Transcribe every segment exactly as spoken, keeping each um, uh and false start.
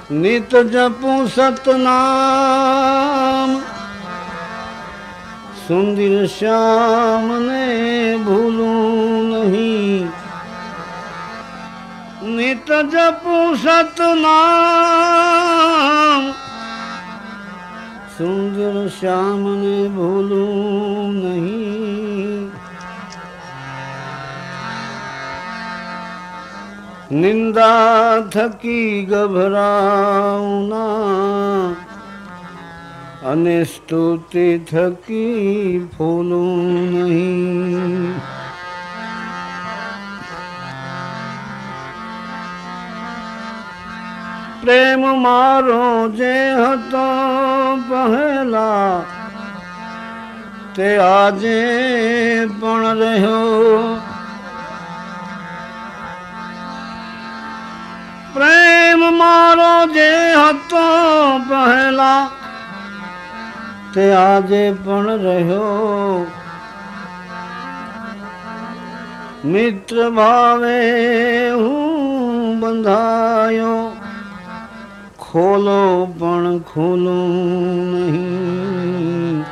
नित जपू सतनाम सुंदर श्याम ने भूलूं नहीं। नित जपू सतनाम सुंदर श्याम ने भूलूं नहीं। निंदा थकी घबराऊं ना अने स्तुति थकी फूलूं नहीं। प्रेम मारो जे हतो पहला ते आजे पण रह्यो। प्रेम मारो जे हतो पहला ते आजे पण रह्यो। मित्र भावे हूँ बंधायो खोलो पण खोलूं नहीं।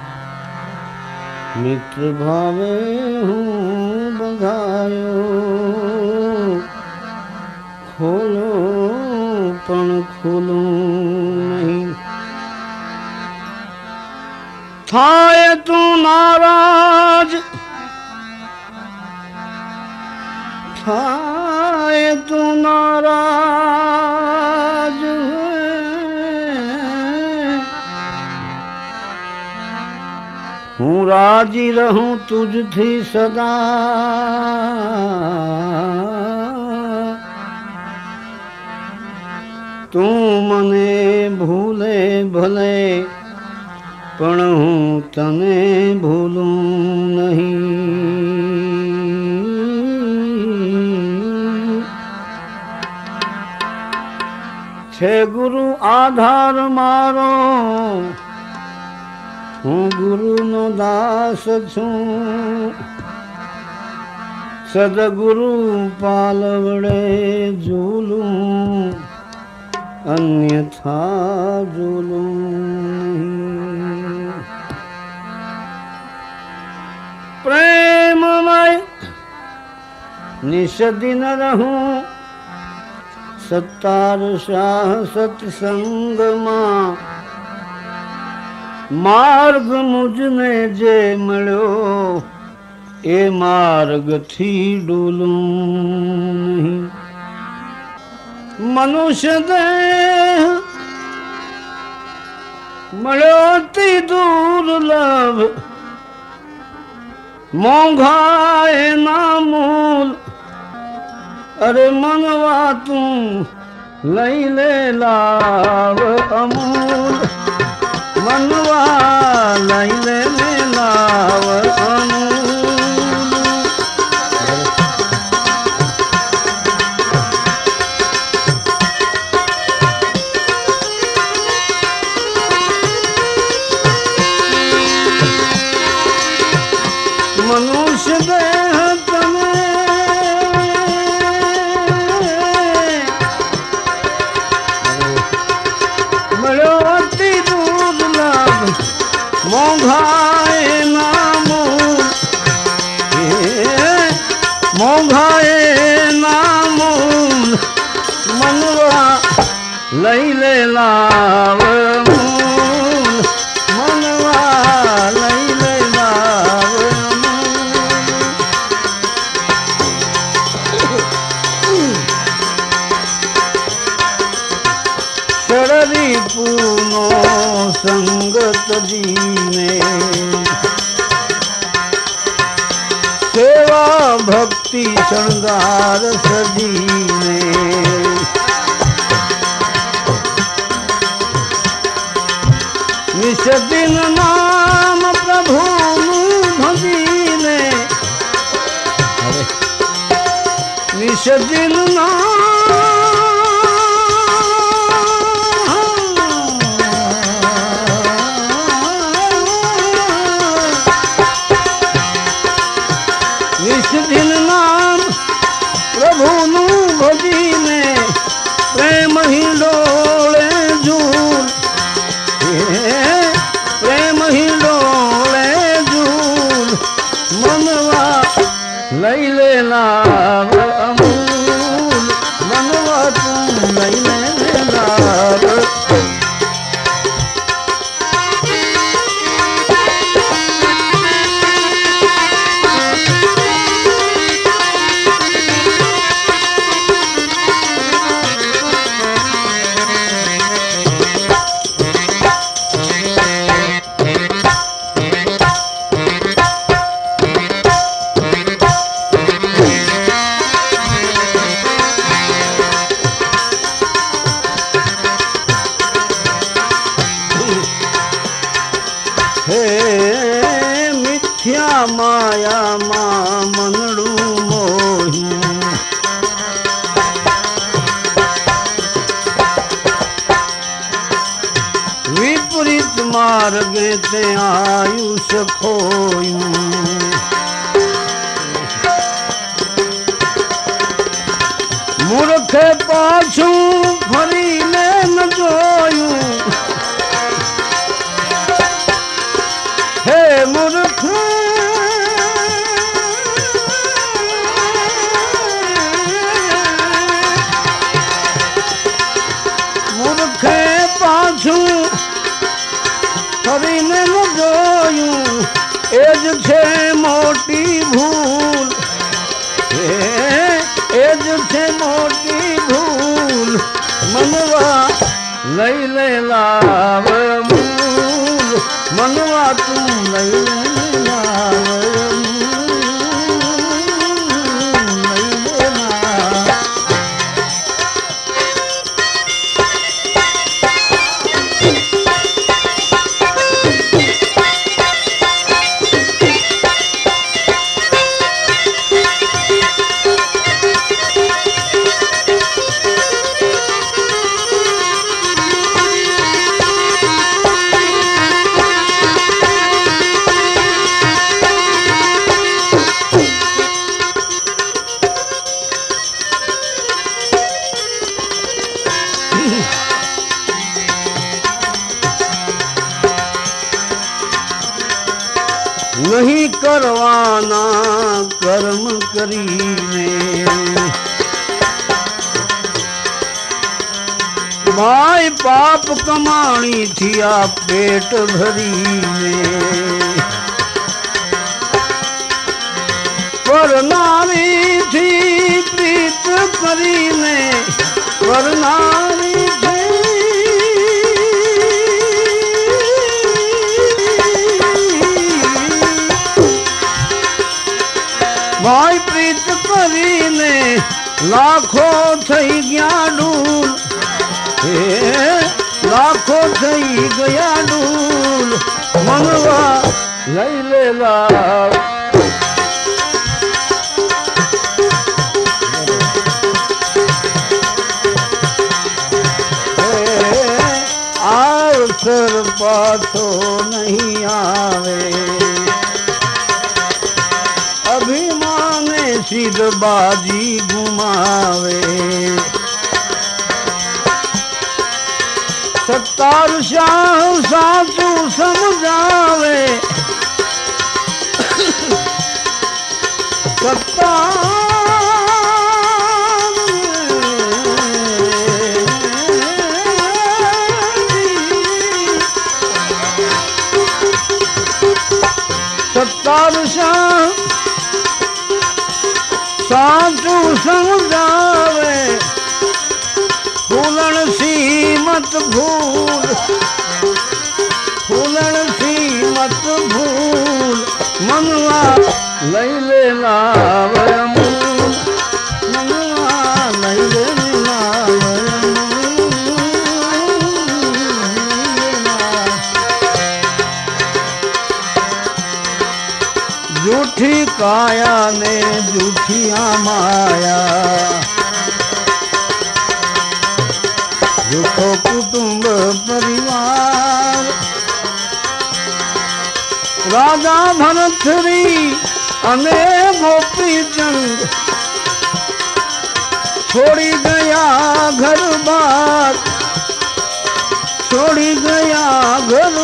मित्र भावे हूँ बंधायो खोलो पण खोलूं नहीं। थाए तू नाराज थाए तू नाराज हूँ राजी रहूं तुझथी सदा। तू मने भूले भले पण हूँ तने भूलूं नहीं। छे गुरु आधार मारो हूँ गुरु नो दास छूं। सदगुरु पालवड़े झूलूं अन्यथा झूलूं नहीं। प्रेममय निश दिन रहूं सत्तार शाह सत्संग मां। मार्ग मुझने जे मिलो ए मार्ग थी डोलूं नहीं। मनुष्य देह मळ्यो ती दुर्लभ मोंघाए ना मूल। अरे मनवा तू लई ले लाव अमूल। मनवा लई ले लाव अमूल। मनुष्य देह तने मळ्यो अति दुर्लभ मोंघाए ना मूल। मोंघाए ना मूल मनवा लई ले लाव मूल। मनवा लई ले लाव शररी पूनो संगत जीने। सेवा भक्ति श्रृंगार सजीने। निश दिन नाम प्रभु भजीने। निश दिन नाम निश दिन नाम प्रभु नु भजीने। प्रेम ही लो लाभ अमूल मनवा तू लई ले लाभ। माया मां मनड़ू मोही विपरीत मार्ग ते आयुष खोयूं मूर्ख पाछू फरी ने न जोयूं हे मूर्ख फरीने न जोयूं एज छे मोटी भूल एज छे मोटी भूल मनवा लई ले लाभ मूल मनवा तू लई ले लाभ नहीं करवाना कर्म करीने भाई पाप कमाणी थिया पेट भरीने पर नारी थी प्रीत करीने पर नारी भाई प्रीत करीने लाखो थई गया डूल लाखो थई गया डूल मनवा लई ले लाभ अवसर पाछो नहीं आवे अभिमाने सिद्ध बाजी घुमावे सत्तार शाह साचू समझावे सत्तार सत्तार शाह साचू समझावे फूलन सी मत भूल फूलन सी मत भूल मनवा लई ले लाभ मूल मनवा लई ले लाभ झूठी काया ने झूठिया माया झूठो कुटुंब परिवार राजा भरतरी अने गोपी चंद छोड़ी गया घर बार छोड़ी गया घर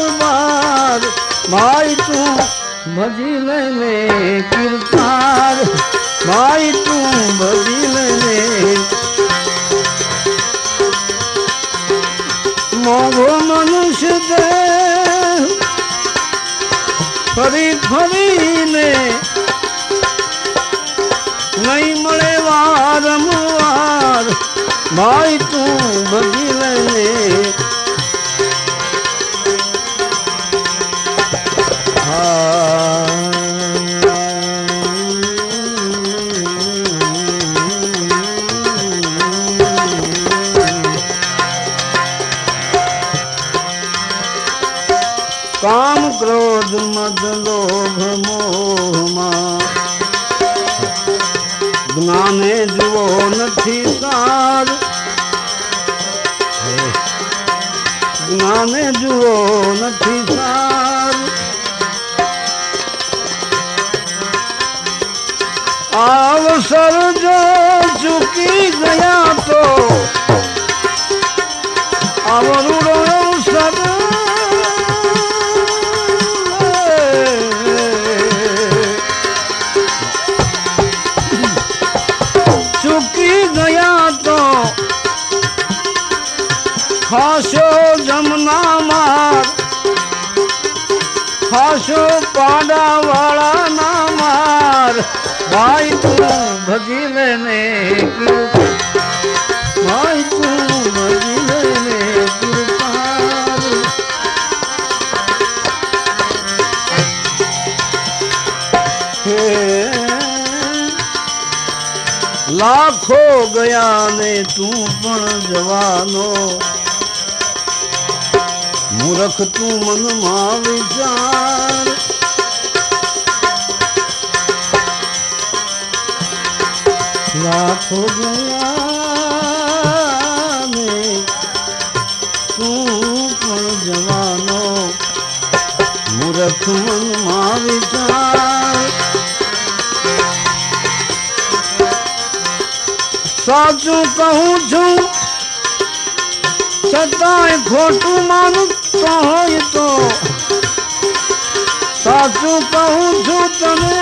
बार भाई तू भजी लेने किरतार भाई तू भजी लेने मोगो मनुष्य दे फरी फरी ने नहीं मले वारंवार भाई तू भजी लेने काम क्रोध मद लोभ मोह ज्ञाने जुओ नथी सार ज्ञाने जुओ नथी सार अवसर जो चुकी गया तो अवरुड़ो अवसर खाशो जमुना मार खाशो पाड़ा वाला ना मार भाई तू भजी लेने भाई तू भजी लेने कृपाल लाखो गया ने तू पण जवानो मूर्ख तू मन मा विचार लाखो गया में तू पण जवानो मूर्ख मन मा विचार साचू कहूँ छू सताए खोटू मानू હોય તો સાચું કહું છું તને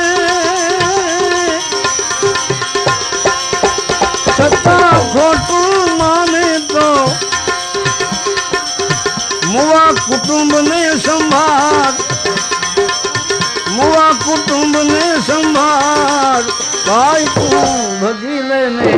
છતાં ખોટું માને તો મુવા કુટુંબને સંભાળ મુવા કુટુંબને સંભાળ ભાઈ તું ભજી લેને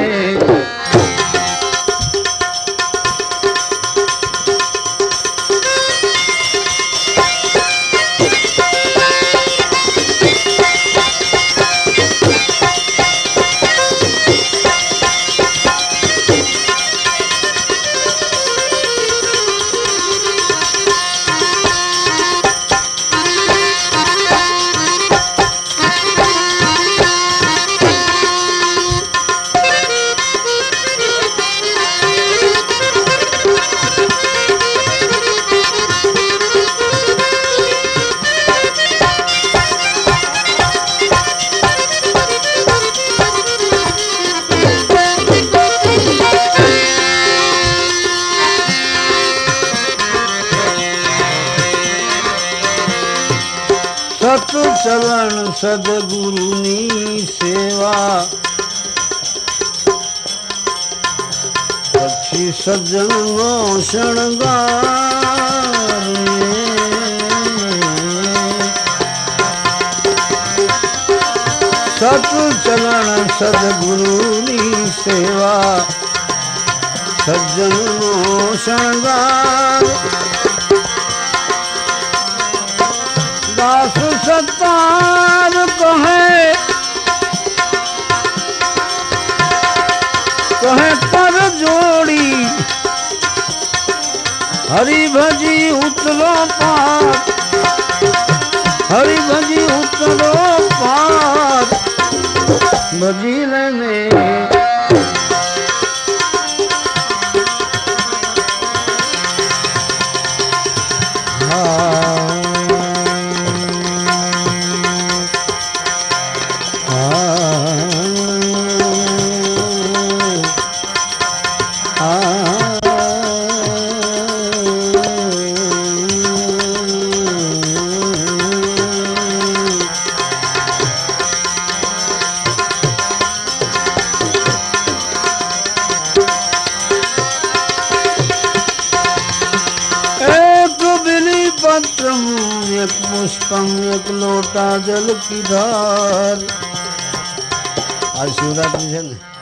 चरण सदगुरुनी सेवा पछी सज्जन नो शणगार सत चरण सदगुरुनी सेवा सज्जन नो शणगार दास सतार कहे कहे कर जोड़ी हरि भजी उतरो पार हरि भजी उतरो पार भजी लेने पुष्पम एक लोटा जल की धार। आज शिवरात्रि है ना।